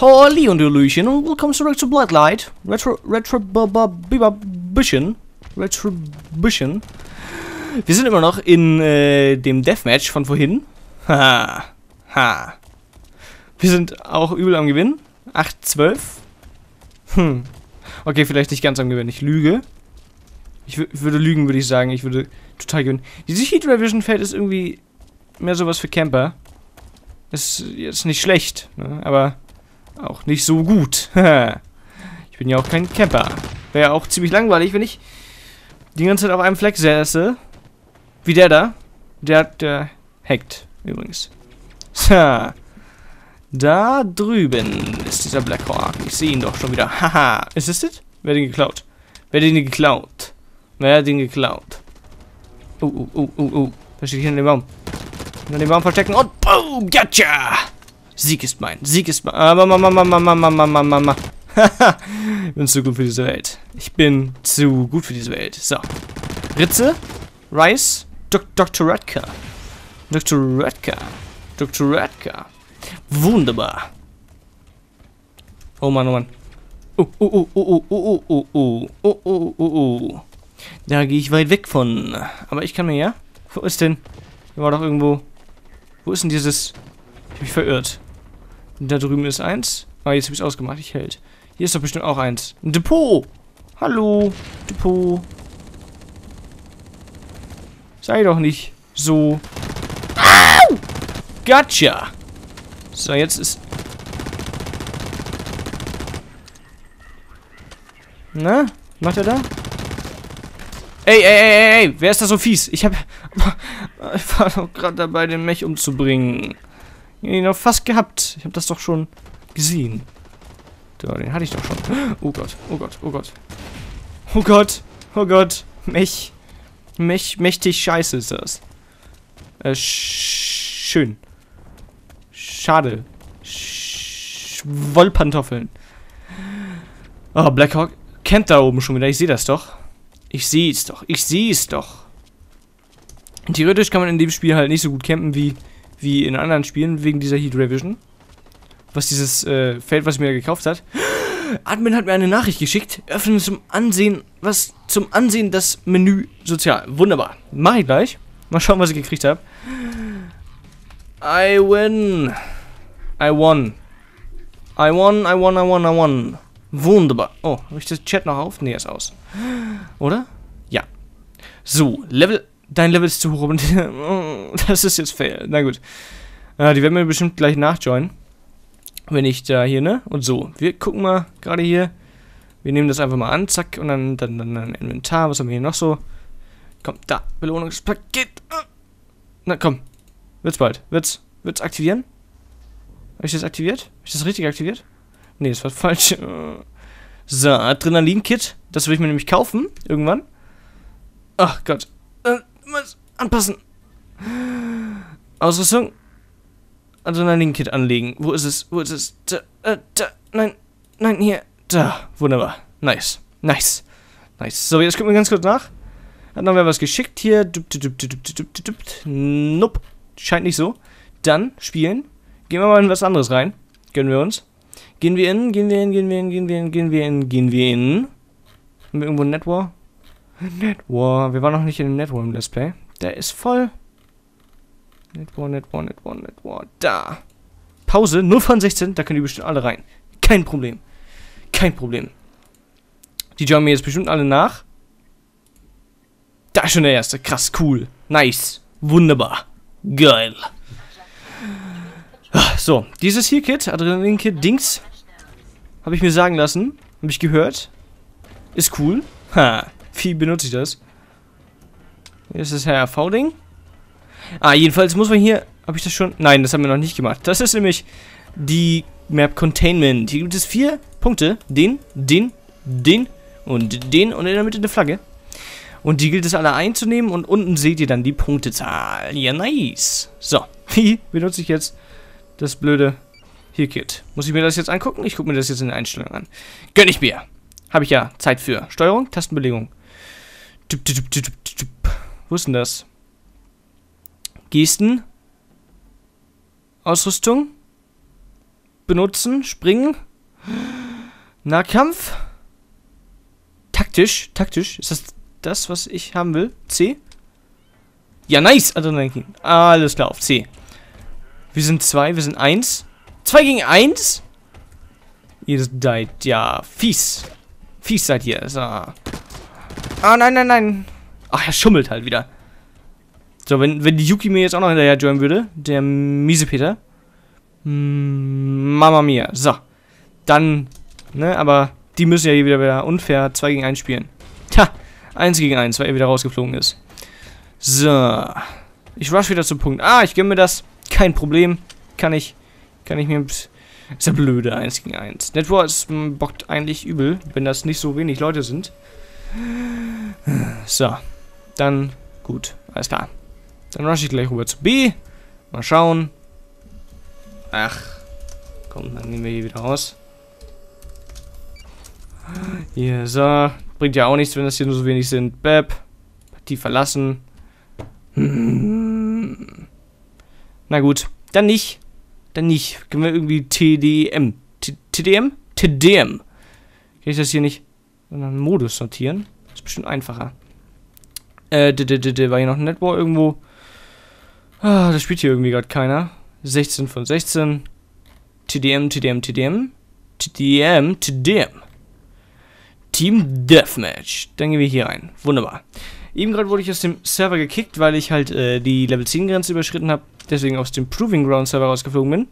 Halli und Hallöchen und willkommen zurück zu Bloodlight. Retribution. Wir sind immer noch in dem Deathmatch von vorhin. Haha. Ha. Wir sind auch übel am Gewinnen. 8-12. Okay, vielleicht nicht ganz am Gewinnen. Ich lüge. Ich würde lügen, würde ich sagen. Ich würde total gewinnen. Dieses Heat Revision Feld ist irgendwie mehr sowas für Camper. Ist jetzt nicht schlecht, ne? Aber auch nicht so gut. Ich bin ja auch kein Camper. Wäre ja auch ziemlich langweilig, wenn ich die ganze Zeit auf einem Fleck säße. Wie der da. Der hackt, übrigens. So. Da drüben ist dieser Blackhawk. Ich sehe ihn doch schon wieder. Haha. Ist es das? Wer hat den geklaut? Wer hat den geklaut? Wer hat den geklaut? Da steht hier in dem Baum. In dem Baum verstecken und boom! Gotcha! Sieg ist mein. Sieg ist mein. Mama. Ich bin zu gut für diese Welt. Ich bin zu gut für diese Welt. So. Ritze. Rice. Dr. Radka. Dr. Radka. Wunderbar. Oh Mann. Da gehe ich weit weg von. Aber ich kann mir ja. Wo ist denn? Hier war doch irgendwo. Wo ist denn dieses? Ich habe mich verirrt. Da drüben ist eins. Ah, jetzt habe ich es ausgemacht. Ich hält. Hier ist doch bestimmt auch eins. Ein Depot. Hallo. Depot. Sei doch nicht so. Au! Gotcha. So, jetzt ist. Na? Macht er da? Ey, wer ist da so fies? Ich war doch gerade dabei, den Mech umzubringen. Ich hab ihn noch fast gehabt. Ich habe das doch schon gesehen. So, den hatte ich doch schon. Oh Gott. Mächtig scheiße ist das. Schön. Schade. Wollpantoffeln. Oh, Blackhawk campt da oben schon wieder. Ich sehe das doch. Ich sehe es doch. Theoretisch kann man in dem Spiel halt nicht so gut campen wie in anderen Spielen, wegen dieser Heat Revision. Was dieses Feld, was ich mir gekauft hat. Admin hat mir eine Nachricht geschickt. Öffnen zum Ansehen das Menü sozial. Wunderbar. Mach ich gleich. Mal schauen, was ich gekriegt habe. I won. Wunderbar. Oh, habe ich das Chat noch auf? Nee, ist aus. Oder? Ja. So, dein Level ist zu hoch. Das ist jetzt fail. Na gut. Die werden mir bestimmt gleich nachjoinen. Wenn ich da hier, ne? Und so. Wir gucken mal gerade hier. Wir nehmen das einfach mal an. Zack. Und dann Inventar. Was haben wir hier noch so? Komm, da. Belohnungspaket. Na, komm. Wird's bald. Wird's aktivieren? Habe ich das aktiviert? Habe ich das richtig aktiviert? Nee, das war falsch. So, Adrenalin-Kit. Das will ich mir nämlich kaufen. Irgendwann. Ach Gott. Was anpassen. Ausrüstung. Adrenalin-Kit anlegen. Wo ist es? Da. Nein, hier. Da. Wunderbar. Nice. So, jetzt gucken wir ganz kurz nach. Hat noch wer was geschickt hier. Nope. Scheint nicht so. Dann spielen. Gehen wir mal in was anderes rein. Gönnen wir uns. Gehen wir in. Haben wir irgendwo ein Netwar? Netwar. Wir waren noch nicht in dem Netwar im Let's Play. Der ist voll. Netwar. Da. Pause. 0 von 16. Da können die bestimmt alle rein. Kein Problem. Die joinen mir jetzt bestimmt alle nach. Da ist schon der erste. Krass, cool. Nice. Wunderbar. Geil. So, dieses hier Kit, Adrenalin-Kit, Dings, habe ich mir sagen lassen, habe ich gehört, ist cool. Wie benutze ich das? Hier ist das HRV-Ding. Jedenfalls muss man hier, habe ich das schon? Nein, das haben wir noch nicht gemacht. Das ist nämlich die Map Containment. Hier gibt es 4 Punkte. Den und in der Mitte eine Flagge. Und die gilt es alle einzunehmen und unten seht ihr dann die Punktezahl. Ja, nice. So, wie benutze ich jetzt das blöde Heal-Kit? Muss ich mir das jetzt angucken? Ich gucke mir das jetzt in den Einstellungen an. Gönn ich mir. Habe ich ja Zeit für. Steuerung, Tastenbelegung. Wo ist denn das? Gesten. Ausrüstung. benutzen. Springen. Nahkampf. Taktisch. Taktisch. Ist das das, was ich haben will? C? Ja, nice. Adrenalin. Alles klar, auf C. Wir sind 2, wir sind 1. 2 gegen 1? Ihr seid ja fies. Fies seid ihr. So. Ah, nein, nein, nein. Ach, er schummelt halt wieder. So, wenn die Yuki mir jetzt auch noch hinterher joinen würde, der miese Peter. Mama mia. So. Dann, ne, aber die müssen ja hier wieder unfair 2 gegen 1 spielen. Tja, 1 gegen 1, weil er wieder rausgeflogen ist. So. Ich rush wieder zum Punkt. Ah, ich gönne mir das. Kein Problem. Kann ich mir... Ist ja blöde, 1 gegen 1. Networks bockt eigentlich übel, wenn das nicht so wenig Leute sind. So. Dann, gut. Alles klar. Dann rush ich gleich rüber zu B. Mal schauen. Ach. Komm, dann nehmen wir hier wieder raus. Hier, so. Bringt ja auch nichts, wenn das hier nur so wenig sind. Bäb. Partie verlassen. Na gut. Dann nicht. Dann nicht. Können wir irgendwie TDM. TDM? TDM. Kann ich das hier nicht in einen Modus sortieren? Das ist bestimmt einfacher. War hier noch ein Network irgendwo? Ah, das spielt hier irgendwie gerade keiner. 16 von 16. TDM. Team Deathmatch. Dann gehen wir hier rein. Wunderbar. Eben gerade wurde ich aus dem Server gekickt, weil ich halt die Level 10 Grenze überschritten habe. Deswegen aus dem Proving Ground Server rausgeflogen bin.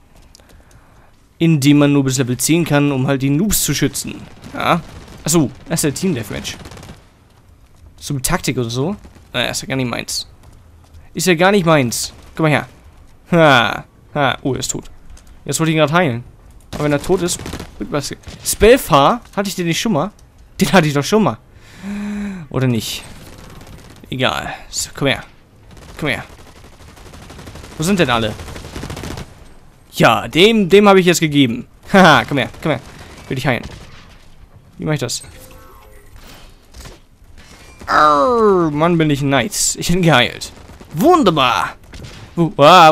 In dem man nur bis Level 10 kann, um halt die Noobs zu schützen. Ja. Achso, das ist der Team Deathmatch. So mit Taktik und so. Naja, ist ja gar nicht meins. Ist ja gar nicht meins. Komm mal her. Ha. Oh, er ist tot. Jetzt wollte ich ihn gerade heilen. Aber wenn er tot ist, was? Spellfar? Hatte ich den nicht schon mal? Den hatte ich doch schon mal. Oder nicht? Egal. So, komm her. Komm her. Wo sind denn alle? Ja, dem habe ich jetzt gegeben. Haha, komm her. Will dich heilen. Wie mache ich das? Arr, Mann, bin ich nice. Ich bin geheilt. Wunderbar. Komm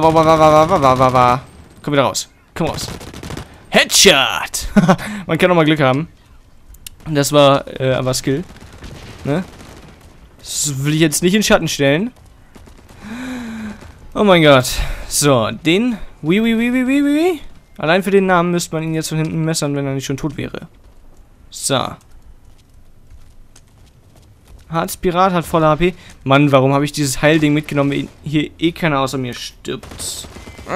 wieder raus. Komm raus. Headshot. Man kann auch mal Glück haben. Das war aber Skill. Ne? Das will ich jetzt nicht in Schatten stellen. Oh mein Gott. So, den... Allein für den Namen müsste man ihn jetzt von hinten messern, wenn er nicht schon tot wäre. So. Harzpirat hat volle HP. Mann, warum habe ich dieses Heilding mitgenommen, wenn hier eh keiner außer mir stirbt?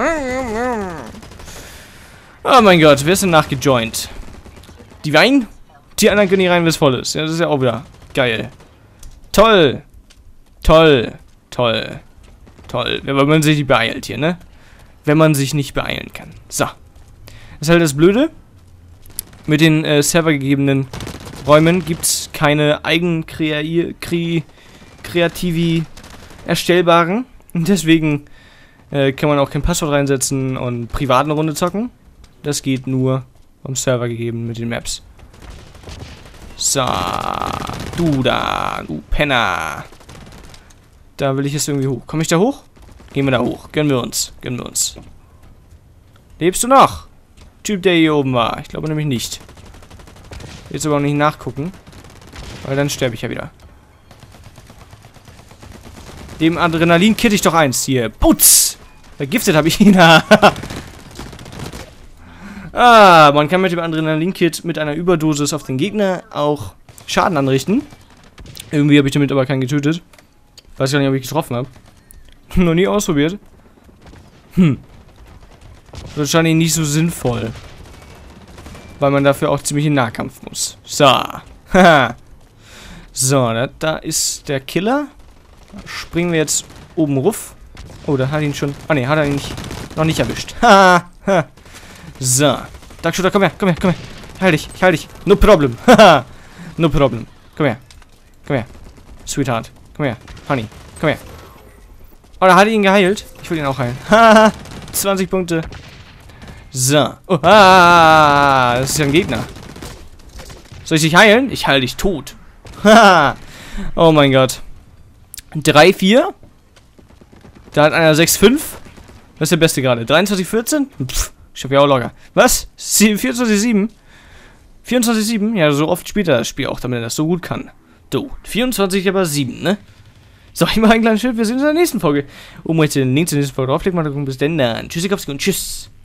Oh mein Gott, wer ist denn nachgejoint? Die Wein? Die anderen können hier rein, wenn es voll ist. Ja, das ist ja auch wieder geil. Toll. Wenn man sich nicht beeilt hier, ne? Wenn man sich nicht beeilen kann. So. Das ist halt das Blöde. Mit den servergegebenen Räumen gibt es keine kreativi erstellbaren. Und deswegen kann man auch kein Passwort reinsetzen und privat eine Runde zocken. Das geht nur vom Server gegeben mit den Maps. So. Du Penner. Da will ich jetzt irgendwie hoch. Komme ich da hoch? Gehen wir da hoch. Gönnen wir uns. Lebst du noch? Typ, der hier oben war. Ich glaube nämlich nicht. Jetzt aber auch nicht nachgucken. Weil dann sterbe ich ja wieder. Dem Adrenalin kitte ich doch eins hier. Putz! Vergiftet habe ich ihn. Ah, man kann mit dem Adrenalin-Kit mit einer Überdosis auf den Gegner auch Schaden anrichten. Irgendwie habe ich damit aber keinen getötet. Weiß gar nicht, ob ich getroffen habe. Noch nie ausprobiert. Wahrscheinlich nicht so sinnvoll. Weil man dafür auch ziemlich in Nahkampf muss. So. So, da ist der Killer. Da springen wir jetzt oben ruf. Oh, da hat ihn schon... Ah, ne, hat er ihn noch nicht erwischt. So. Darkshooter, komm her. Ich heil dich. No problem. No problem. Komm her. Sweetheart. Komm her. Honey. Komm her. Oh, da hat er ihn geheilt. Ich will ihn auch heilen. 20 Punkte. So. Oh, das ist ja ein Gegner. Soll ich dich heilen? Ich heile dich tot. Oh mein Gott. 3-4. Da hat einer 6-5. Das ist der beste gerade. 23-14. Ich hab ja auch locker. Was? 24/7? 24/7? Ja, so oft spielt er das Spiel auch, damit er das so gut kann. Du, 24/7, ne? So, ich mache ein kleines Schild. Wir sehen uns in der nächsten Folge. Um jetzt den Link zur nächsten Folge draufklicken, mal bis dann. Tschüssikowski und tschüss.